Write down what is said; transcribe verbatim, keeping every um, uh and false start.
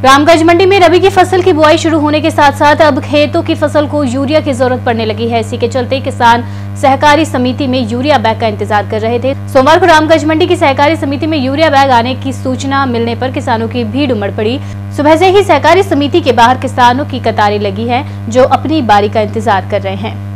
रामगंज मंडी में रबी की फसल की बुआई शुरू होने के साथ साथ अब खेतों की फसल को यूरिया की जरूरत पड़ने लगी है। इसी के चलते किसान सहकारी समिति में यूरिया बैग का इंतजार कर रहे थे। सोमवार को रामगंज मंडी की सहकारी समिति में यूरिया बैग आने की सूचना मिलने पर किसानों की भीड़ उमड़ पड़ी। सुबह से ही सहकारी समिति के बाहर किसानों की कतारें लगी है जो अपनी बारी का इंतजार कर रहे हैं।